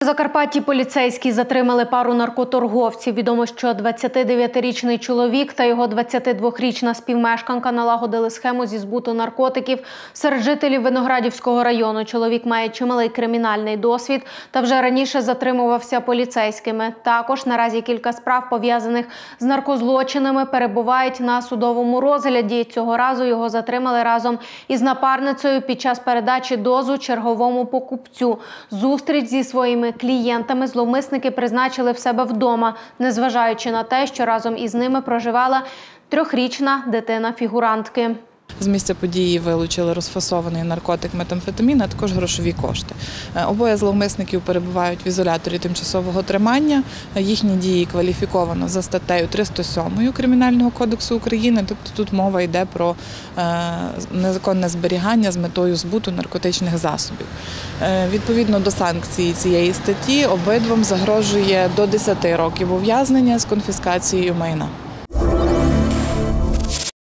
Закарпатті поліцейські затримали пару наркоторговців. Відомо, що 29-річний чоловік та його 22-річна співмешканка налагодили схему зі збуту наркотиків серед жителів Виноградівського району. Чоловік має чималий кримінальний досвід та вже раніше затримувався поліцейськими. Також наразі кілька справ, пов'язаних з наркозлочинами, перебувають на судовому розгляді. Цього разу його затримали разом із напарницею під час передачі дозу черговому покупцю. Зустріч зі своїми клієнтами зловмисники призначили в себе вдома, незважаючи на те, що разом із ними проживала 3-річна дитина фігурантки. З місця події вилучили розфасований наркотик метамфетамін, а також грошові кошти. Обоє зловмисників перебувають в ізоляторі тимчасового тримання. Їхні дії кваліфіковано за статтею 307 Кримінального кодексу України. Тобто тут мова йде про незаконне зберігання з метою збуту наркотичних засобів. Відповідно до санкцій цієї статті обидвом загрожує до 10 років ув'язнення з конфіскацією майна.